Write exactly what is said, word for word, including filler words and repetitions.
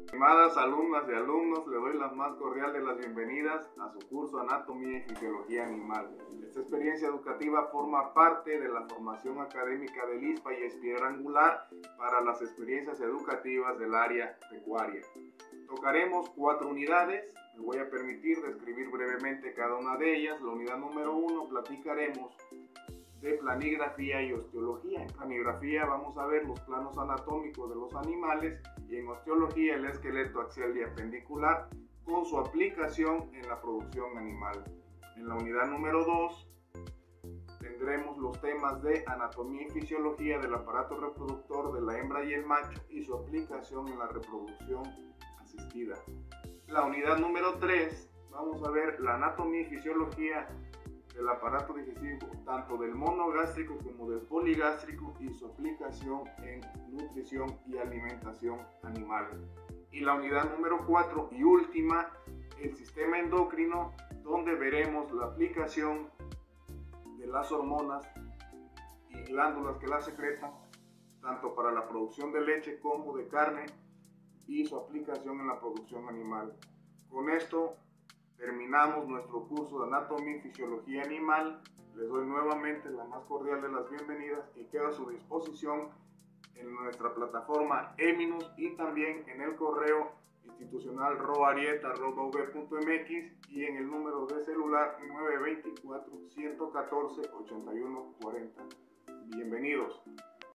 Estimadas alumnas y alumnos, le doy la más cordial de las bienvenidas a su curso Anatomía y Fisiología Animal. Esta experiencia educativa forma parte de la formación académica del I S P A y es piedra angular para las experiencias educativas del área pecuaria. Tocaremos cuatro unidades, me voy a permitir describir brevemente cada una de ellas. La unidad número uno, platicaremos de planigrafía y osteología. En planigrafía vamos a ver los planos anatómicos de los animales y en osteología el esqueleto axial y apendicular con su aplicación en la producción animal. En la unidad número dos tendremos los temas de anatomía y fisiología del aparato reproductor de la hembra y el macho y su aplicación en la reproducción asistida. La unidad número tres vamos a ver la anatomía y fisiología del aparato digestivo, tanto del monogástrico como del poligástrico y su aplicación en nutrición y alimentación animal. Y la unidad número cuatro y última, el sistema endocrino, donde veremos la aplicación de las hormonas y glándulas que las secretan, tanto para la producción de leche como de carne y su aplicación en la producción animal. Con esto terminamos nuestro curso de Anatomía y Fisiología Animal. Les doy nuevamente la más cordial de las bienvenidas y quedo a su disposición en nuestra plataforma Eminus y también en el correo institucional roarieta arroba v punto m x y en el número de celular nueve dos cuatro, uno uno cuatro, ocho uno cuatro cero. Bienvenidos.